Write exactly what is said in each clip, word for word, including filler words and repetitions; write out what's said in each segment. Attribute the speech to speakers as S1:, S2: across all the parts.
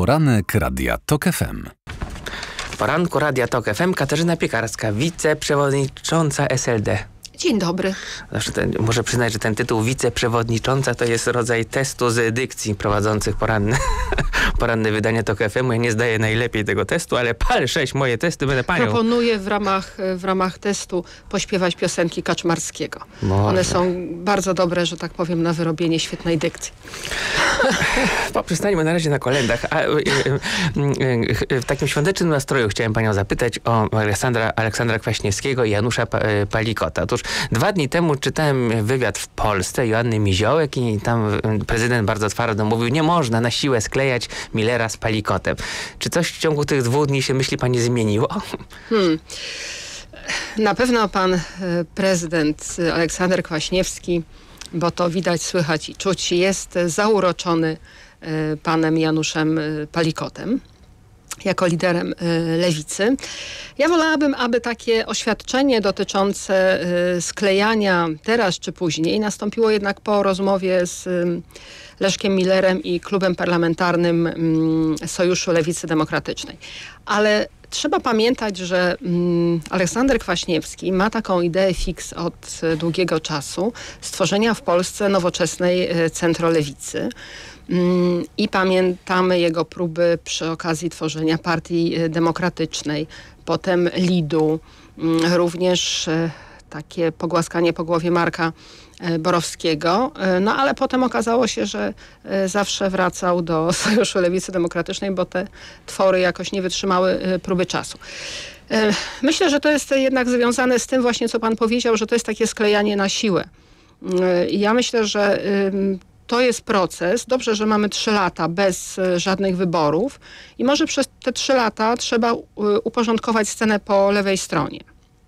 S1: Poranek Radia Tok F M.
S2: W poranku Radia Tok F M Katarzyna Piekarska, wiceprzewodnicząca S L D.
S3: Dzień dobry.
S2: Zawsze ten, muszę przyznać, że ten tytuł wiceprzewodnicząca to jest rodzaj testu z dykcji prowadzących poranne, poranne wydanie Tok F M. Ja nie zdaję najlepiej tego testu, ale pal sześć moje testy będę panią.
S3: Proponuję w ramach, w ramach testu pośpiewać piosenki Kaczmarskiego.
S2: Może.
S3: One są bardzo dobre, że tak powiem, na wyrobienie świetnej dykcji.
S2: Poprzestańmy na razie na kolendach. A, y, y, y, w takim świątecznym nastroju chciałem panią zapytać o Aleksandra, Aleksandra Kwaśniewskiego i Janusza pa, y, Palikota. Otóż dwa dni temu czytałem wywiad w Polsce Joanny Miziołek i tam y, prezydent bardzo twardo mówił, nie można na siłę sklejać Millera z Palikotem. Czy coś w ciągu tych dwóch dni się, myśli pani, zmieniło?
S3: Hmm. Na pewno pan prezydent Aleksander Kwaśniewski, bo to widać, słychać i czuć, jest zauroczony panem Januszem Palikotem jako liderem lewicy. Ja wolałabym, aby takie oświadczenie dotyczące sklejania teraz czy później nastąpiło jednak po rozmowie z Leszkiem Millerem i klubem parlamentarnym Sojuszu Lewicy Demokratycznej. Ale trzeba pamiętać, że mm, Aleksander Kwaśniewski ma taką ideę fix od długiego czasu stworzenia w Polsce nowoczesnej e, centrolewicy. Mm, I pamiętamy jego próby przy okazji tworzenia Partii Demokratycznej, potem Lidu, mm, również e, takie pogłaskanie po głowie Marka Borowskiego, no ale potem okazało się, że zawsze wracał do Sojuszu Lewicy Demokratycznej, bo te twory jakoś nie wytrzymały próby czasu. Myślę, że to jest jednak związane z tym właśnie, co pan powiedział, że to jest takie sklejanie na siłę. Ja myślę, że to jest proces. Dobrze, że mamy trzy lata bez żadnych wyborów i może przez te trzy lata trzeba uporządkować scenę po lewej stronie.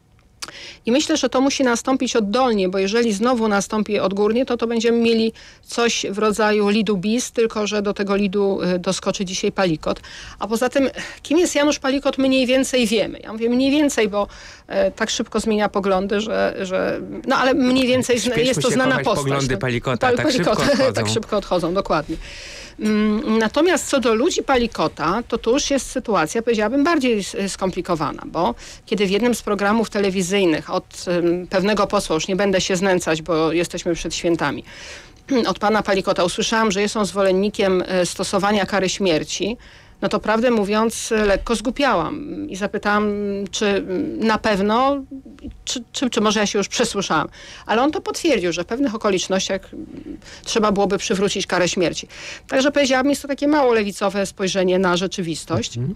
S3: I myślę, że to musi nastąpić oddolnie, bo jeżeli znowu nastąpi odgórnie, to to będziemy mieli coś w rodzaju lidu bis, tylko że do tego lidu doskoczy dzisiaj Palikot. A poza tym, kim jest Janusz Palikot, mniej więcej wiemy. Ja mówię mniej więcej, bo e, tak szybko zmienia poglądy, że, że no ale mniej więcej zna, jest to znana postać.
S2: Poglądy Palikota
S3: Pal,
S2: tak
S3: Palikota,
S2: szybko odchodzą.
S3: tak szybko odchodzą, dokładnie. Natomiast co do ludzi Palikota, to tu już jest sytuacja, powiedziałabym, bardziej skomplikowana, bo kiedy w jednym z programów telewizyjnych od um, pewnego posła, już nie będę się znęcać, bo jesteśmy przed świętami, od pana Palikota usłyszałam, że jest on zwolennikiem stosowania kary śmierci, no to prawdę mówiąc lekko zgłupiałam i zapytałam, czy na pewno, czy, czy, czy może ja się już przesłyszałam. Ale on to potwierdził, że w pewnych okolicznościach trzeba byłoby przywrócić karę śmierci. Także powiedziałabym, jest to takie mało lewicowe spojrzenie na rzeczywistość. Mhm.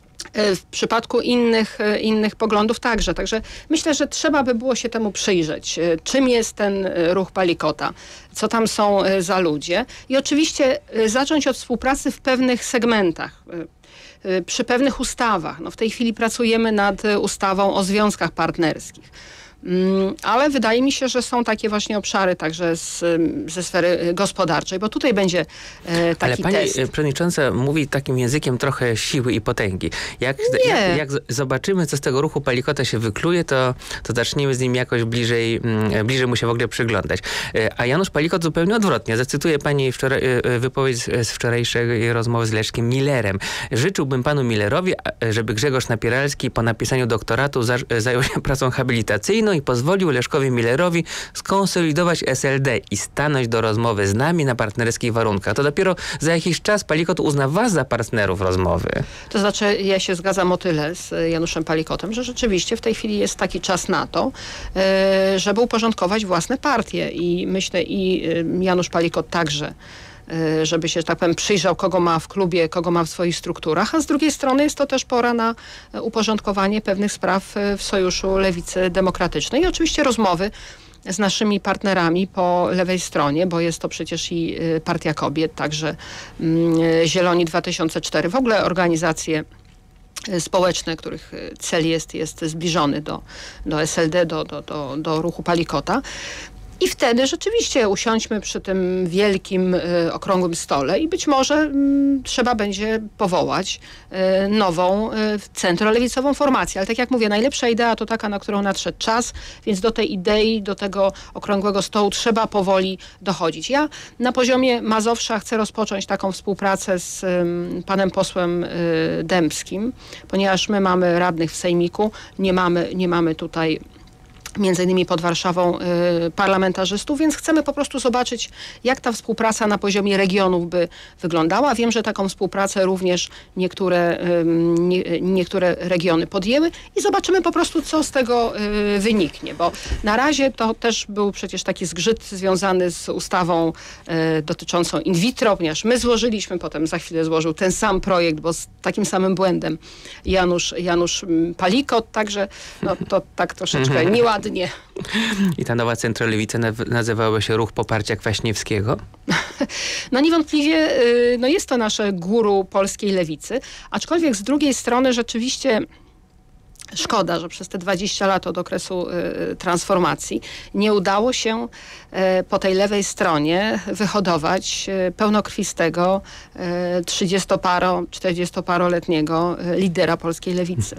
S3: W przypadku innych, innych poglądów także. Także myślę, że trzeba by było się temu przyjrzeć. Czym jest ten ruch Palikota? Co tam są za ludzie? I oczywiście zacząć od współpracy w pewnych segmentach. Przy pewnych ustawach. No w tej chwili pracujemy nad ustawą o związkach partnerskich. Ale wydaje mi się, że są takie właśnie obszary także z, ze sfery gospodarczej, bo tutaj będzie e, taki
S2: Ale pani
S3: test.
S2: przewodnicząca mówi takim językiem trochę siły i potęgi. Jak, jak, jak zobaczymy, co z tego ruchu Palikota się wykluje, to, to zaczniemy z nim jakoś bliżej, m, bliżej mu się w ogóle przyglądać. A Janusz Palikot zupełnie odwrotnie. Zacytuję pani wczoraj, wypowiedź z wczorajszej rozmowy z Leszkiem Millerem. Życzyłbym panu Millerowi, żeby Grzegorz Napieralski po napisaniu doktoratu za, zajął się pracą habilitacyjną i pozwolił Leszkowi Millerowi skonsolidować S L D i stanąć do rozmowy z nami na partnerskich warunkach. To dopiero za jakiś czas Palikot uzna was za partnerów rozmowy.
S3: To znaczy, ja się zgadzam o tyle z Januszem Palikotem, że rzeczywiście w tej chwili jest taki czas na to, żeby uporządkować własne partie. I myślę, i Janusz Palikot także, żeby się, że tak powiem, przyjrzał, kogo ma w klubie, kogo ma w swoich strukturach, a z drugiej strony jest to też pora na uporządkowanie pewnych spraw w Sojuszu Lewicy Demokratycznej i oczywiście rozmowy z naszymi partnerami po lewej stronie, bo jest to przecież i Partia Kobiet, także Zieloni dwa tysiące cztery, w ogóle organizacje społeczne, których cel jest, jest zbliżony do, do S L D, do, do, do, do ruchu Palikota. I wtedy rzeczywiście usiądźmy przy tym wielkim, y, okrągłym stole i być może y, trzeba będzie powołać y, nową y, centrolewicową formację. Ale tak jak mówię, najlepsza idea to taka, na którą nadszedł czas, więc do tej idei, do tego okrągłego stołu trzeba powoli dochodzić. Ja na poziomie Mazowsza chcę rozpocząć taką współpracę z y, panem posłem y, Dębskim, ponieważ my mamy radnych w Sejmiku, nie mamy, nie mamy tutaj między innymi pod Warszawą y, parlamentarzystów, więc chcemy po prostu zobaczyć, jak ta współpraca na poziomie regionów by wyglądała. Wiem, że taką współpracę również niektóre, y, nie, niektóre regiony podjęły i zobaczymy po prostu, co z tego y, wyniknie, bo na razie to też był przecież taki zgrzyt związany z ustawą y, dotyczącą in vitro, ponieważ my złożyliśmy, potem za chwilę złożył ten sam projekt, bo z takim samym błędem Janusz, Janusz Palikot, także no, to tak troszeczkę nieładnie. Nie.
S2: I ta nowa centrolewica nazywała się Ruch Poparcia Kwaśniewskiego?
S3: No niewątpliwie no jest to nasze guru polskiej lewicy, aczkolwiek z drugiej strony rzeczywiście szkoda, że przez te dwadzieścia lat od okresu y, transformacji nie udało się y, po tej lewej stronie wyhodować y, pełnokrwistego y, trzydziestoparo, czterdziestoparoletniego y, lidera polskiej lewicy.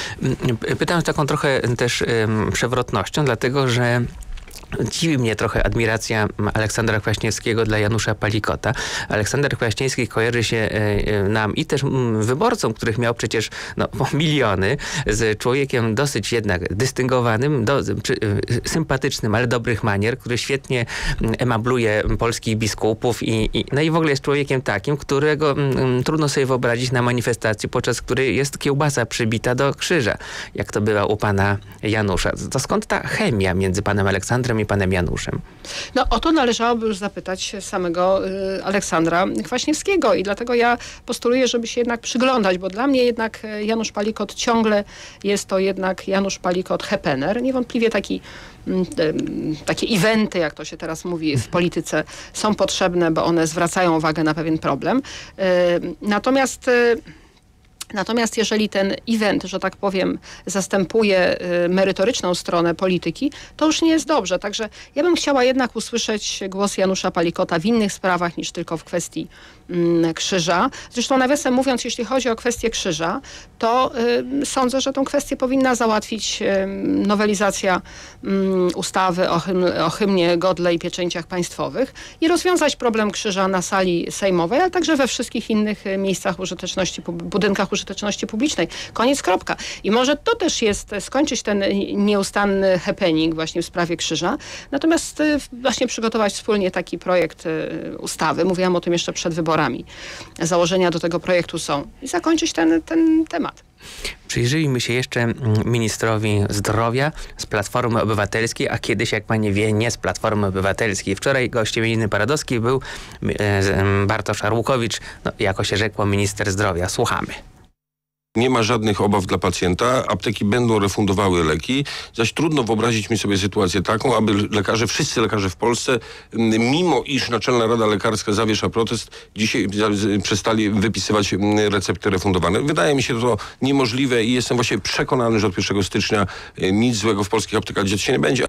S2: Pytam z taką trochę też y, przewrotnością, dlatego że dziwi mnie trochę admiracja Aleksandra Kwaśniewskiego dla Janusza Palikota. Aleksander Kwaśniewski kojarzy się nam i też wyborcom, których miał przecież no, miliony, z człowiekiem dosyć jednak dystyngowanym, do, przy, sympatycznym, ale dobrych manier, który świetnie emabluje polskich biskupów i, i, no i w ogóle jest człowiekiem takim, którego m, trudno sobie wyobrazić na manifestacji, podczas której jest kiełbasa przybita do krzyża, jak to bywa u pana Janusza. To skąd ta chemia między panem Aleksandrem i panem Januszem?
S3: No o to należałoby już zapytać samego y, Aleksandra Kwaśniewskiego i dlatego ja postuluję, żeby się jednak przyglądać, bo dla mnie jednak Janusz Palikot ciągle jest to jednak Janusz Palikot hepener. Niewątpliwie taki, y, y, takie eventy, jak to się teraz mówi w polityce, są potrzebne, bo one zwracają uwagę na pewien problem. Y, natomiast y, Natomiast jeżeli ten event, że tak powiem, zastępuje y, merytoryczną stronę polityki, to już nie jest dobrze. Także ja bym chciała jednak usłyszeć głos Janusza Palikota w innych sprawach niż tylko w kwestii y, krzyża. Zresztą nawiasem mówiąc, jeśli chodzi o kwestię krzyża, to y, sądzę, że tę kwestię powinna załatwić y, nowelizacja y, ustawy o, hymn, o hymnie, godle i pieczęciach państwowych i rozwiązać problem krzyża na sali sejmowej, ale także we wszystkich innych miejscach użyteczności, budynkach użyteczności użyteczności publicznej. Koniec, kropka. I może to też jest skończyć ten nieustanny happening właśnie w sprawie krzyża. Natomiast właśnie przygotować wspólnie taki projekt ustawy. Mówiłam o tym jeszcze przed wyborami. Założenia do tego projektu są. I zakończyć ten, ten temat.
S2: Przyjrzyjmy się jeszcze ministrowi zdrowia z Platformy Obywatelskiej, a kiedyś, jak pani wie, nie z Platformy Obywatelskiej. Wczoraj gościem Janiny Paradowskiej był Bartosz Arłukowicz, no, jako się rzekło, minister zdrowia. Słuchamy.
S4: Nie ma żadnych obaw dla pacjenta, apteki będą refundowały leki, zaś trudno wyobrazić mi sobie sytuację taką, aby lekarze, wszyscy lekarze w Polsce, mimo iż Naczelna Rada Lekarska zawiesza protest, dzisiaj przestali wypisywać recepty refundowane. Wydaje mi się to niemożliwe i jestem właśnie przekonany, że od pierwszego stycznia nic złego w polskich aptekach dziać się nie będzie.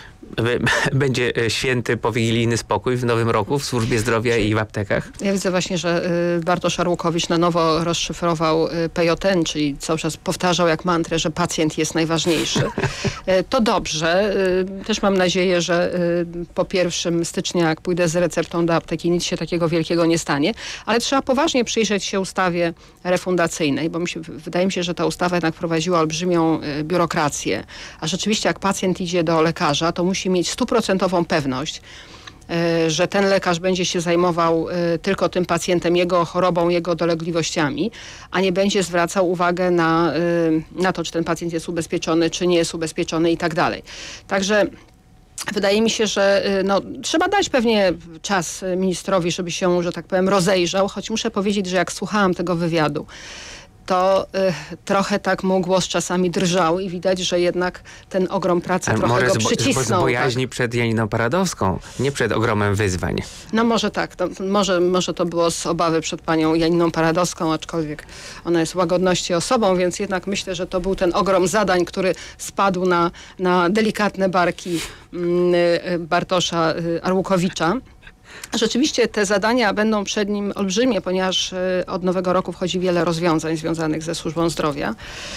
S2: Będzie święty, powigilijny spokój w nowym roku w służbie zdrowia i w aptekach?
S3: Ja widzę właśnie, że Bartosz Arłukowicz na nowo rozszyfrował P J N, czyli cały czas powtarzał jak mantrę, że pacjent jest najważniejszy. To dobrze. Też mam nadzieję, że po pierwszym stycznia, jak pójdę z receptą do apteki, nic się takiego wielkiego nie stanie. Ale trzeba poważnie przyjrzeć się ustawie refundacyjnej, bo mi się, wydaje mi się, że ta ustawa jednak prowadziła olbrzymią biurokrację. A rzeczywiście jak pacjent idzie do lekarza, to musi mieć stuprocentową pewność, że ten lekarz będzie się zajmował tylko tym pacjentem, jego chorobą, jego dolegliwościami, a nie będzie zwracał uwagę na, na to, czy ten pacjent jest ubezpieczony, czy nie jest ubezpieczony i tak dalej. Także wydaje mi się, że no, trzeba dać pewnie czas ministrowi, żeby się, że tak powiem, rozejrzał, choć muszę powiedzieć, że jak słuchałam tego wywiadu, to y, trochę tak mu głos czasami drżał i widać, że jednak ten ogrom pracy
S2: Ale
S3: trochę
S2: może
S3: go
S2: z, bo,
S3: przycisnął.
S2: z bojaźni
S3: tak.
S2: przed Janiną Paradowską, nie przed ogromem wyzwań.
S3: No może tak, to, może, może to było z obawy przed panią Janiną Paradowską, aczkolwiek ona jest łagodności osobą, więc jednak myślę, że to był ten ogrom zadań, który spadł na, na delikatne barki mm, Bartosza Arłukowicza. Rzeczywiście te zadania będą przed nim olbrzymie, ponieważ od nowego roku wchodzi wiele rozwiązań związanych ze służbą zdrowia.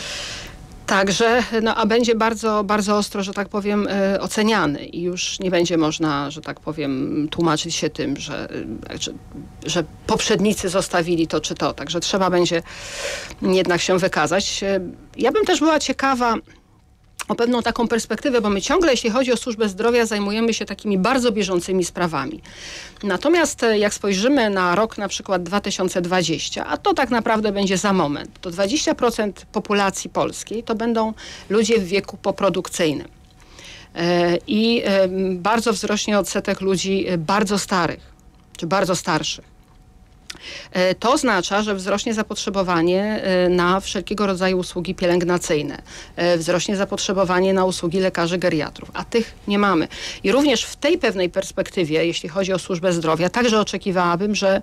S3: Także, no a będzie bardzo, bardzo ostro, że tak powiem, oceniany i już nie będzie można, że tak powiem, tłumaczyć się tym, że, że, że poprzednicy zostawili to czy to. Także trzeba będzie jednak się wykazać. Ja bym też była ciekawa o pewną taką perspektywę, bo my ciągle, jeśli chodzi o służbę zdrowia, zajmujemy się takimi bardzo bieżącymi sprawami. Natomiast jak spojrzymy na rok na przykład dwa tysiące dwudziesty, a to tak naprawdę będzie za moment, to dwadzieścia procent populacji polskiej to będą ludzie w wieku poprodukcyjnym. I bardzo wzrośnie odsetek ludzi bardzo starych, czy bardzo starszych. To oznacza, że wzrośnie zapotrzebowanie na wszelkiego rodzaju usługi pielęgnacyjne. Wzrośnie zapotrzebowanie na usługi lekarzy geriatrów, a tych nie mamy. I również w tej pewnej perspektywie, jeśli chodzi o służbę zdrowia, także oczekiwałabym, że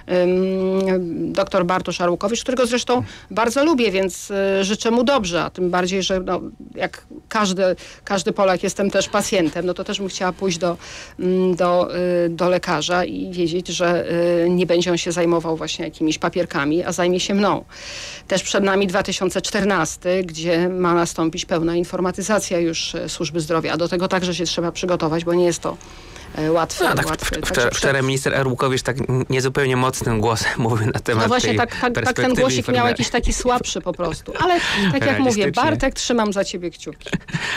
S3: um, dr Bartosz Arłukowicz, którego zresztą bardzo lubię, więc y, życzę mu dobrze, a tym bardziej, że no, jak każdy, każdy Polak jestem też pacjentem, no to też bym chciała pójść do, do, y, do lekarza i wiedzieć, że y, nie będzie on się zajmował właśnie jakimiś papierkami, a zajmie się mną. Też przed nami dwa tysiące czternasty, gdzie ma nastąpić pełna informatyzacja już służby zdrowia. A do tego także się trzeba przygotować, bo nie jest to łatwe.
S2: No, tak,
S3: łatwe.
S2: Wczoraj, wczoraj minister Arłukowicz tak niezupełnie mocnym głosem mówił na temat
S3: No właśnie,
S2: tej
S3: tak, tak, tak ten głosik miał jakiś taki słabszy po prostu. Ale tak jak mówię, Bartek, trzymam za ciebie kciuki.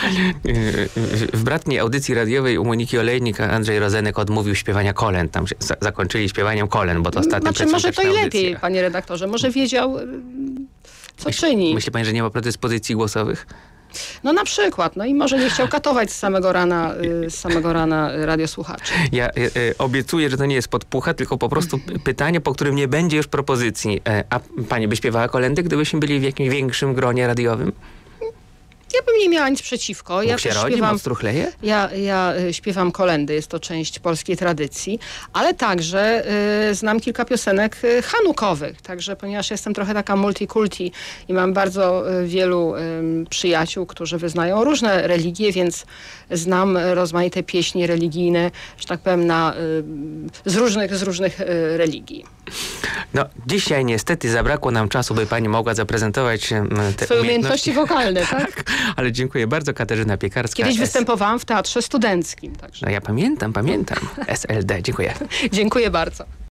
S2: W bratniej audycji radiowej u Moniki Olejnik Andrzej Rozenek odmówił śpiewania kolęd. Tam się za zakończyli śpiewaniem kolęd, bo to ostatnio
S3: Znaczy, może to i lepiej, audycja. Panie redaktorze. Może wiedział, co
S2: Myśl,
S3: czyni.
S2: Myśli pani, że nie ma predyspozycji głosowych?
S3: No na przykład. No i może nie chciał katować z samego rana, z samego rana radiosłuchaczy.
S2: Ja y, y, obiecuję, że to nie jest podpucha, tylko po prostu pytanie, po którym nie będzie już propozycji. E, a pani by śpiewała kolędy, gdybyśmy byli w jakimś większym gronie radiowym?
S3: Ja bym nie miała nic przeciwko. Ja
S2: Bóg się
S3: też
S2: rodzi,
S3: śpiewam,
S2: moc truchleje?
S3: ja, ja śpiewam kolędy, jest to część polskiej tradycji, ale także y, znam kilka piosenek y, hanukowych, także ponieważ jestem trochę taka multikulti i mam bardzo y, wielu y, przyjaciół, którzy wyznają różne religie, więc znam rozmaite pieśni religijne, że tak powiem, na, y, z różnych, z różnych y, religii.
S2: No, dzisiaj niestety zabrakło nam czasu, by pani mogła zaprezentować te
S3: Swoje umiejętności, umiejętności wokalne, tak?
S2: Ale dziękuję bardzo, Katarzyna Piekarska.
S3: Kiedyś
S2: S...
S3: występowałam w Teatrze Studenckim. Także.
S2: No ja pamiętam, pamiętam. S L D, dziękuję.
S3: Dziękuję bardzo.